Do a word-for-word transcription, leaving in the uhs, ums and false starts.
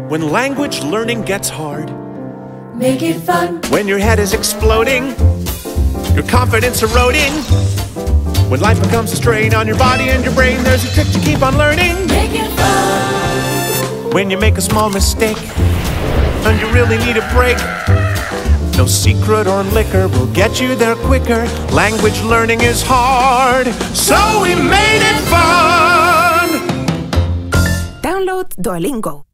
When language learning gets hard, make it fun. when your head is exploding, your confidence eroding, when life becomes a strain on your body and your brain, there's a trick to keep on learning. Make it fun. When you make a small mistake and you really need a break, no secret or liquor will get you there quicker. Language learning is hard, so we made it fun. Download Duolingo.